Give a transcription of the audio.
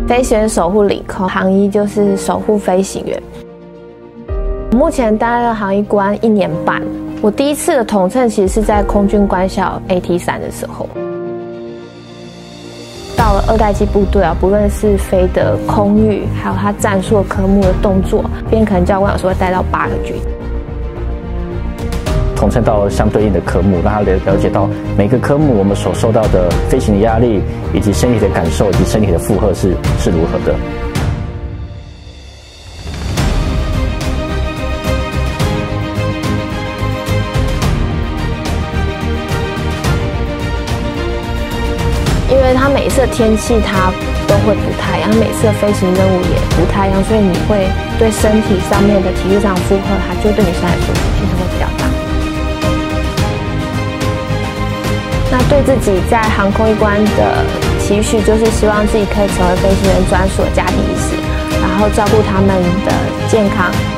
飞行员守护领空，航医就是守护飞行员。目前担任航医官1年半，我第一次的统称其实是在空军官校 AT3的时候。到了2代机部队啊，不论是飞的空域，还有它战术科目的动作，边可能教官有时候会带到8个局。 统称到相对应的科目，让他了解到每个科目我们所受到的飞行的压力，以及身体的感受，以及身体的负荷是如何的。 因为它每一次的天气它都会不太一样，每次的飞行任务也不太一样，所以你会对身体上面的体力上负荷，它就对你身体来说其实会比较大。那对自己在航空一关的期许，就是希望自己可以成为飞行员专属的家庭医师，然后照顾他们的健康。